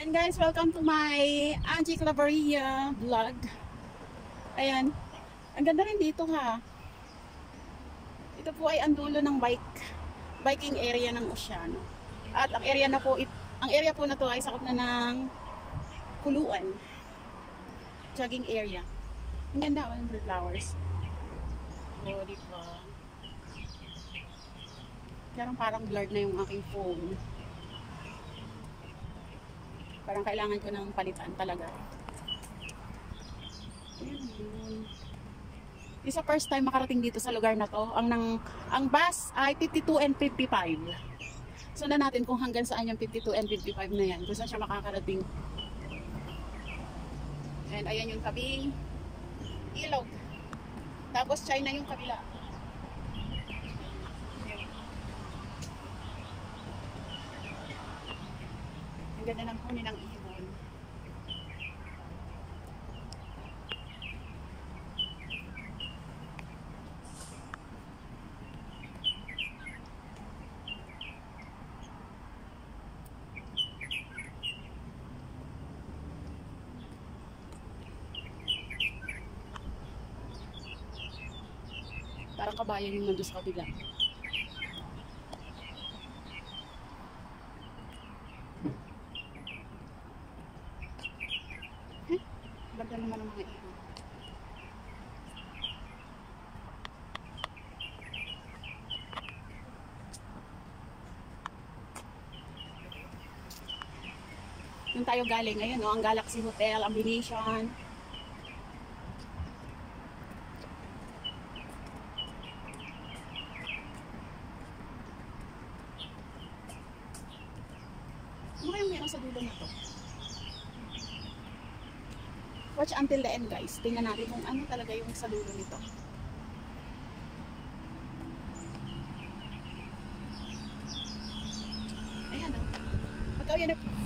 Ayan guys, welcome to my Angie Claveria vlog. Ayan, ang ganda rin dito ha. Ito po ay ang dulo ng biking area ng Oceano. At ang area po na to ay sakop na ng Kuluan. Jogging area. Ang ganda ng flowers. Oh, diba? Parang blurred na yung aking phone. Parang kailangan ko ng palitan talaga. Ayan. Isa first time makarating dito sa lugar na to. Ang bus ay 52 and 55. Sundan natin kung hanggang saan yung 52 and 55 na yan. Kung saan siya makakarating. And ayan yung tabing ilog. Tapos China yung kabila. Ang ganda ng huni ng ibon. Parang kabayan yung nandun sa kabila. Ganda naman ng mga ibon. Doon tayo galing. Ayun o, ang Galaxy Hotel, ang Venetian. Ano kayong meron sa dulo na to? Watch until the end guys. Tingnan natin kung ano talaga yung sa dulo nito. Ayan o. Pagka yan